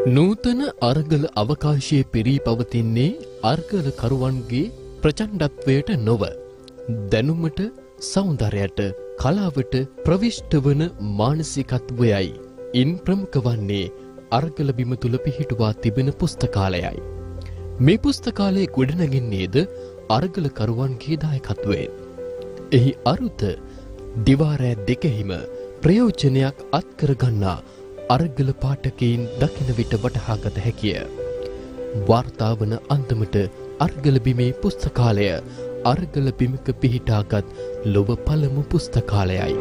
නූතන අරගල අවකාශයේ පිරී පවතින්නේ අරගල කරුවන්ගේ ප්‍රචණ්ඩත්වයට නොව දැනුමට සෞන්දර්යයට කලාවට ප්‍රවිෂ්ඨ වන මානසිකත්වයයි. ඉන් ප්‍රමුඛ වන්නේ අරගල බිම තුල පිහිටුවා තිබෙන පුස්තකාලයයි. මේ පුස්තකාලයේ ගොඩනැගෙන්නේද අරගල කරුවන්ගේ දායකත්වයෙන්. එහි අරුත දිවාරෑ දෙකෙහිම ප්‍රයෝජනයක් අත්කර ගන්නා අරගල පාඨකයින් දකින විට වටහාගත හැකිය. වාර්තාවන අන්දමට අරගල බිමේ පුස්තකාලය අරගල බිමක පිහිටාගත් ලොව පළමු පුස්තකාලයයි.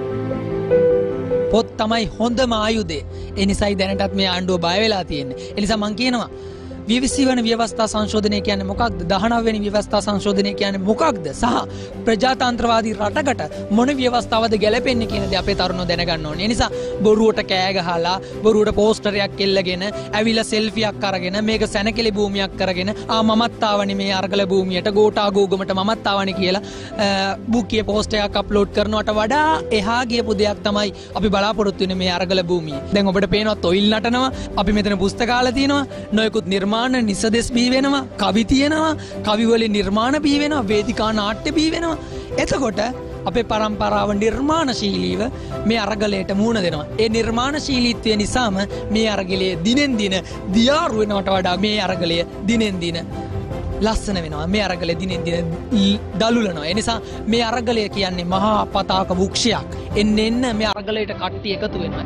පොත් තමයි හොඳම ආයුධය. ඒ නිසායි දැනටත් මේ ආණ්ඩුව බය වෙලා තියෙන්නේ. ඒ නිසා මම කියනවා 20 වෙනි ව්‍යවස්ථා සංශෝධනය කියන්නේ මොකක්ද? 19 වෙනි ව්‍යවස්ථා සංශෝධනය කියන්නේ මොකක්ද? සහ ප්‍රජාතන්ත්‍රවාදී රටකට මොන ව්‍යවස්ථාවද ගැලපෙන්නේ කියන දේ අපේ තරුණයෝ දැනගන්න ඕනේ. ඒ නිසා බොරුවට කෑ ගහලා, බොරුවට පෝස්ටරයක් එල්ලගෙන, ඇවිල්ලා සෙල්ෆියක් අරගෙන, මේක සැනකෙලි භූමියක් කරගෙන, මමත් ආවනේ මේ අරගල භූමියට, ගෝඨාගෝගමට මමත් ආවනේ කියලා බුක්කියේ පෝස්ට් එකක් අප්ලෝඩ් කරනවට වඩා එහා ගියපු දෙයක් තමයි අපි බලාපොරොත්තු වෙන්නේ මේ අරගල භූමියේ. දැන් ඔබට පේනවා තොইল නටනවා, අපි මෙතන පුස්තකාල තියෙනවා, නොයෙකුත් නිර්මාණ නිසදෙස් බී වෙනවා, කවි තියෙනවා, කවි වලින් නිර්මාණ බී වෙනවා, වේදිකා නාට්‍ය බී වෙනවා. එතකොට අපේ පරම්පරාව නිර්මාණශීලීව මේ අරගලයට මුහුණ දෙනවා. ඒ නිර්මාණශීලීත්වය නිසාම මේ අරගලයේ දිනෙන් දින දියාරු වෙනවට වඩා මේ අරගලය දිනෙන් දින ලස්සන වෙනවා. මේ අරගලය දිනෙන් දින දලුලනවා. ඒ නිසා මේ අරගලය කියන්නේ මහා පතාක වෘක්ෂයක්. එන්න මේ අරගලයට කට්ටිය එකතු වෙනවා.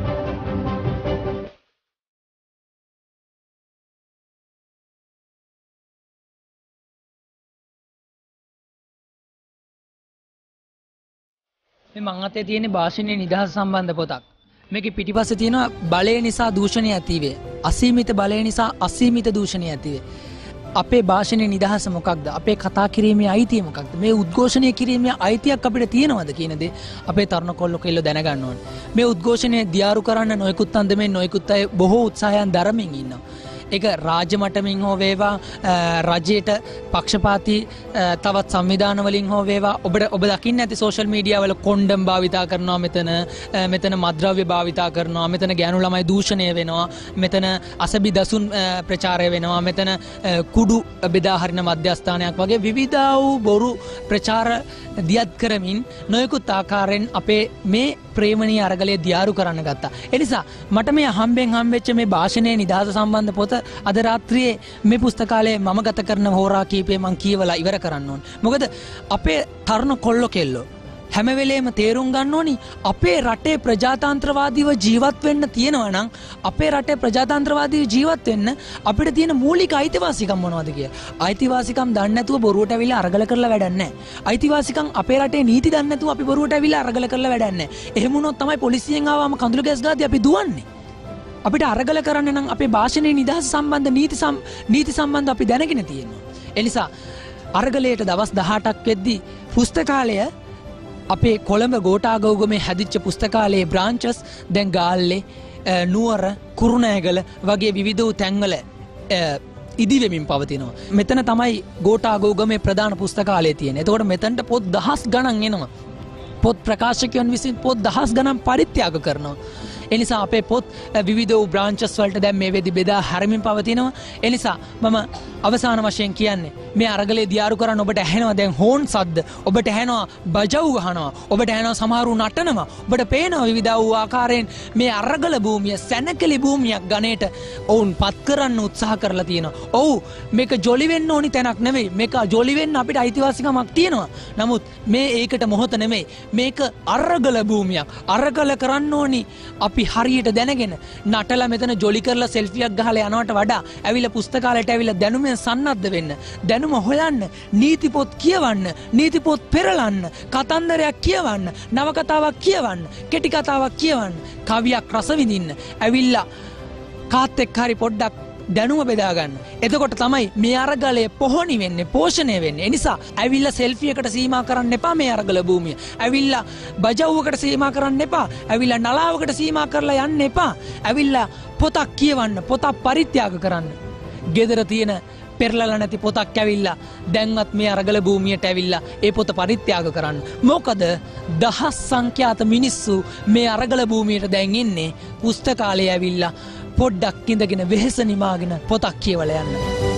මේ මං අතේ තියෙන භාෂණීය නිදහස සම්බන්ධ පොතක්. මේකේ පිටිපස්සේ තියෙනවා බලය නිසා දූෂණය ඇතිවේ. අසීමිත බලය නිසා අසීමිත දූෂණය ඇතිවේ. අපේ භාෂණීය නිදහස මොකක්ද? අපේ කතා කිරීමේ අයිතිය මොකක්ද? මේ උද්ඝෝෂණය කිරීමේ අයිතියක් අපිට තියෙනවද කියන දේ අපේ තරුණ කොල්ලෝ කෙල්ලෝ දැනගන්න ඕනේ. මේ උද්ඝෝෂණය දියාරු කරන්න නොයෙකුත් අන්දමෙන් නොයෙකුත් අය බොහෝ උත්සාහයන් දරමින් ඉන්නවා. ඒක රාජ්‍ය මට්ටමින් හෝ වේවා, රජයට පක්ෂපාතී තවත් සංවිධාන වලින් හෝ වේවා, ඔබ දකින්න ඇති සෝෂල් මීඩියා වල කොන්ඩම් භාවිතා කරනවා, මෙතන මත්ද්‍රව්‍ය භාවිතා කරනවා, මෙතන ගෑනු ළමයි දූෂණය වෙනවා, මෙතන අසබි දසුන් ප්‍රචාරය වෙනවා, මෙතන කුඩු බෙදා හරින මධ්‍යස්ථානයක් වගේ විවිධ වූ බොරු ප්‍රචාර දියත් කරමින් නොයෙකුත් ආකාරයෙන් අපේ මේ ප්‍රේමණීය අරගලය දියාරු කරන්න ගත්තා. ඒ නිසා මට මේ හම්බෙච්ච මේ භාෂණයේ නිදහස සම්බන්ධ පොත අද රාත්‍රියේ මේ පුස්තකාලයේ මම ගත කරන හෝරා කීපේ මම කියවලා ඉවර කරන්න ඕන. මොකද අපේ තරුණ කොල්ලෝ කෙල්ලෝ හැම වෙලේම තේරුම් ගන්න ඕනි අපේ රටේ ප්‍රජාතන්ත්‍රවාදීව ජීවත් වෙන්න තියෙනවා නම් අපේ රටේ ප්‍රජාතන්ත්‍රවාදීව ජීවත් වෙන්න අපිට තියෙන මූලික අයිතිවාසිකම් මොනවද කියලා. අයිතිවාසිකම් දන්නේ නැතුව බොරුවට ඇවිල්ලා අරගල කරලා වැඩක් නැහැ. අයිතිවාසිකම් අපේ රටේ නීති දන්නේ නැතුව අපි බොරුවට ඇවිල්ලා අරගල කරලා වැඩක් නැහැ. එහෙම වුණොත් තමයි පොලිසියෙන් ආවම කඳුළු ගෑස් ගාදී අපි දුවන්නේ. අපිට අරගල කරන්න නම් අපේ භාෂණයේ නිදහස සම්බන්ධ නීති සම්බන්ධ අපි දැනගෙන තියෙනවා. ඒ නිසා අරගලයට දවස් 18ක් වෙද්දී පුස්තකාලය අපේ කොළඹ ගෝඨාගෞගමේ හැදිච්ච පුස්තකාලයේ බ්‍රාන්චස් දැන් ගාල්ලේ, නුවර, කුරුණෑගල වගේ විවිධ වූ තැන්වල ඉදිවෙමින් පවතිනවා. මෙතන තමයි ගෝඨාගෞගමේ ප්‍රධාන පුස්තකාලය තියෙන්නේ. එතකොට මෙතනට පොත් දහස් ගණන් එනවා. පොත් ප්‍රකාශකයන් විසින් පොත් දහස් ගණන් පරිත්‍යාග කරනවා. ඒ නිසා අපේ පොත් විවිධ වූ බ්‍රාන්චස් වලට දැන් මේ වෙදි බෙදා හැරමින් පවතිනවා. ඒ නිසා මම අවසාන වශයෙන් කියන්නේ මේ අරගලේ දියාරු කරන්න ඔබට ඇහෙනවා දැන් හෝන් සද්ද, ඔබට ඇහෙනවා බජව් ගහනවා, ඔබට ඇහෙනවා සමහරු නටනවා, ඔබට පේනවා විවිධ වූ ආකාරයෙන් මේ අරගල භූමිය සැනකෙලි භූමියක් ගණේට ඔවුන් පත් කරන්න උත්සාහ කරලා තියෙනවා. ඔව් මේක ජොලි වෙන්න ඕනි තැනක් නෙවෙයි. මේක ජොලි වෙන්න අපිට අයිතිවාසිකමක් තියෙනවා. නමුත් මේ ඒකට මොහොත නෙවෙයි. මේක අරගල භූමියක්. අරගල කරන්න ඕනි අපි හරියට දැනගෙන නටලා මෙතන ජොලි කරලා සෙල්ෆියක් ගහලා යනවට වඩා ඇවිල්ලා පුස්තකාලයට ඇවිල්ලා දැනුමෙන් සන්නද්ධ වෙන්න, දැනුම හොයන්න, නීති පොත් කියවන්න, නීති පොත් පෙරලන්න, කතන්දරයක් කියවන්න, නවකතාවක් කියවන්න, කෙටි කතාවක් කියවන්න, කවියක් රස විඳින්න, ඇවිල්ලා කාත් එක්ක හරි පොඩ්ඩක් දැනුම බෙදා ගන්න. එතකොට තමයි මේ අරගලය පොහොනි වෙන්නේ, පෝෂණය වෙන්නේ. ඒ නිසා ඇවිල්ලා සෙල්ෆි එකට සීමා කරන්න එපා මේ අරගල භූමිය. ඇවිල්ලා බජව්වකට සීමා කරන්න එපා. ඇවිල්ලා නලාවකට සීමා කරලා යන්න එපා. ඇවිල්ලා පොතක් කියවන්න, පොතක් පරිත්‍යාග කරන්න. ගෙදර තියෙන පෙරලලා නැති පොතක් ඇවිල්ලා දැන්වත් මේ අරගල භූමියට ඇවිල්ලා ඒ පොත පරිත්‍යාග කරන්න. මොකද දහස් සංඛ්‍යාත මිනිස්සු මේ අරගල භූමියට දැන් ඉන්නේ පුස්තකාලේ ඇවිල්ලා පොඩ්ඩක් ඉඳගෙන වෙහෙස නිමාගෙන පොතක් කියවලා යන්න.